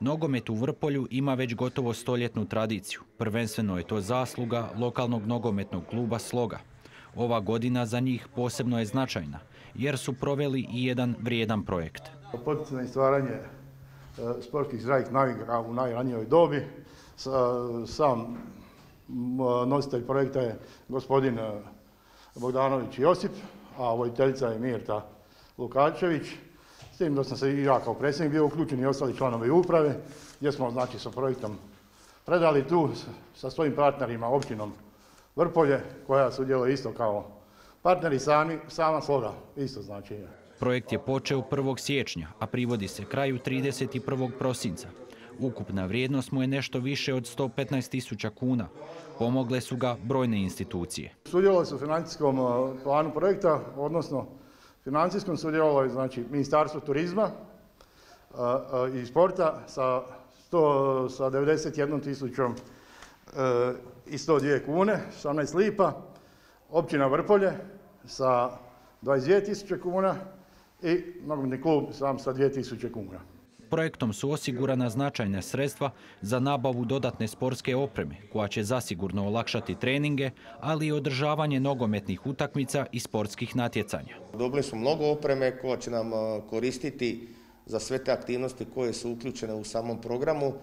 Nogomet u Vrpolju ima već gotovo stoljetnu tradiciju. Prvenstveno je to zasluga lokalnog nogometnog kluba Sloga. Ova godina za njih posebno je značajna, jer su proveli i jedan vrijedan projekt. Poticanje i stvaranje sportskih zdravih navika u najranijoj dobi. Sam nositelj projekta je gospodin Bogdanović Josip, a voditeljica je Mirta Lukačević. S tim da sam se i ja kao predsjednik bio uključen i ostali članovi uprave, gdje smo znači sa projektom predali tu sa svojim partnerima, općinom Vrpolje, koja sudjeluje isto kao partneri sama Sloga, isto znači. Projekt je počeo 1. siječnja, a privodi se kraju 31. prosinca. Ukupna vrijednost mu je nešto više od 115.000 kuna. Pomogle su ga brojne institucije. Sudjelovali su u financijskom planu projekta, odnosno financijskom sudjelovalo je znači Ministarstvo turizma i sporta sa 91.000 i 102 kune, 18 lipa, općina Vrpolje sa 22.000 kuna i nogometni klub sam sa 2.000 kuna. Projektom su osigurana značajna sredstva za nabavu dodatne sportske opreme, koja će zasigurno olakšati treninge, ali i održavanje nogometnih utakmica i sportskih natjecanja. Dobili su mnogo opreme koja će nam koristiti za sve te aktivnosti koje su uključene u samom programu.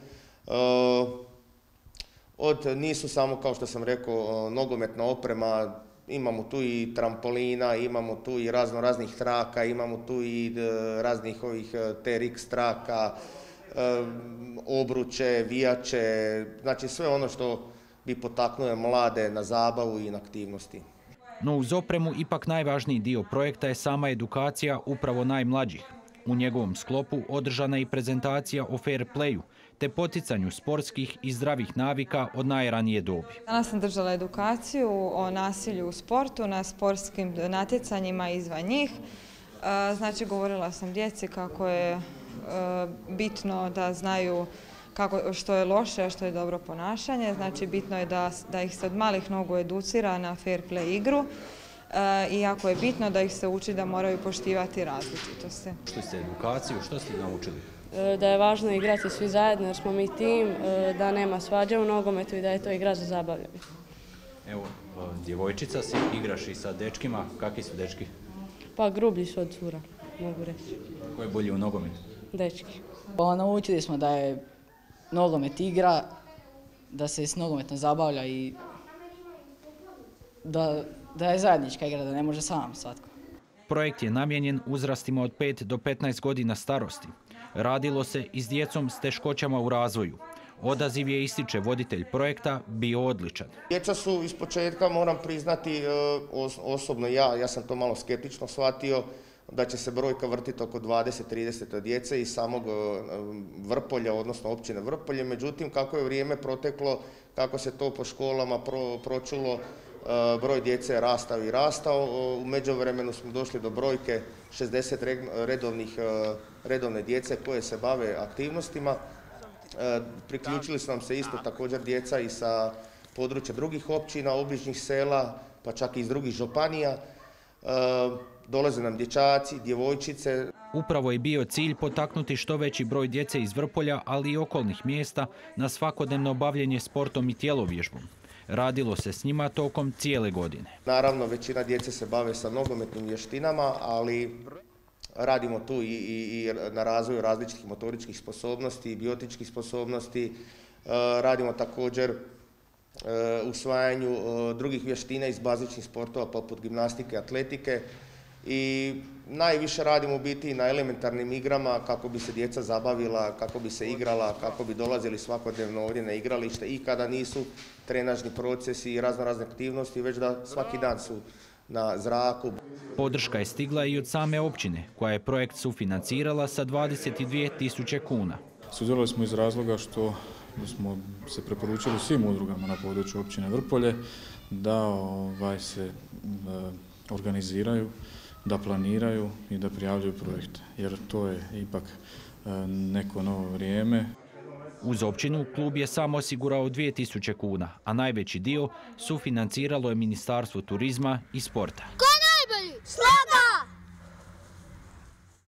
Nisu samo, kao što sam rekao, nogometna oprema, imamo tu i trampolina, imamo tu i raznih traka, imamo tu i raznih ovih TRX traka, obruče, vijače, znači sve ono što bi potaknulo mlade na zabavu i na aktivnosti. No uz opremu ipak najvažniji dio projekta je sama edukacija upravo najmlađih. U njegovom sklopu održana je i prezentacija o fair playu, te poticanju sportskih i zdravih navika od najranije dobi. Danas sam držala edukaciju o nasilju u sportu, na sportskim natjecanjima izvan njih. Znači, govorila sam djeci kako je bitno da znaju što je loše, a što je dobro ponašanje. Znači, bitno je da ih se od malih nogu educira na fair play igru. Iako je bitno da ih se uči da moraju poštivati različitosti. Što ste edukaciju, što ste naučili? Da je važno igrati svi zajedno jer smo mi tim, da nema svađa u nogometu i da je to igra za zabavljanje. Evo, djevojčica si, igraš i sa dečkima. Kakvi su dečki? Pa grublji su od cura, mogu reći. Ko je bolji u nogometu? Dečki. Pa naučili smo da je nogomet igra, da se s nogometom zabavlja i da je zajednička igra, da ne može sam svatko. Projekt je namijenjen uzrastima od 5 do 15 godina starosti. Radilo se i s djecom s teškoćama u razvoju. Odaziv je, ističe voditelj projekta, bio odličan. Djeca su iz početka, moram priznati, osobno ja sam to malo skeptično shvatio, da će se brojka vrtiti oko 20-30 djece iz samog Vrpolja, odnosno općine Vrpolje. Međutim, kako je vrijeme proteklo, kako se to po školama pročulo, broj djece je rastao i rastao. U međuvremenu smo došli do brojke 60 redovne djece koje se bave aktivnostima. Priključili su nam se isto također djeca i sa područja drugih općina, obližnjih sela, pa čak i iz drugih županija. Dolaze nam dječaci, djevojčice. Upravo je bio cilj potaknuti što veći broj djece iz Vrpolja, ali i okolnih mjesta na svakodnevno bavljenje sportom i tjelovježbom. Radilo se s njima tokom cijele godine. Naravno, većina djece se bave sa nogometnim vještinama, ali radimo tu i na razvoju različitih motoričkih sposobnosti, biotičkih sposobnosti. Radimo također usvajanju drugih vještina iz bazičnih sportova poput gimnastike, atletike. I najviše radimo u biti na elementarnim igrama kako bi se djeca zabavila, kako bi se igrala, kako bi dolazili svakodnevno ovdje na igralište i kada nisu trenažni procesi i razne aktivnosti, već da svaki dan su na zraku. Podrška je stigla i od same općine, koja je projekt sufinancirala sa 22.000 kuna. Sudjelovali smo iz razloga što smo se preporučili svim udrugama na području općine Vrpolje da se organiziraju, da planiraju i da prijavljuju projekte, jer to je ipak neko novo vrijeme. Uz općinu klub je sam osigurao 2.000 kuna, a najveći dio sufinanciralo je Ministarstvo turizma i sporta. Ko najbolji? Sloga!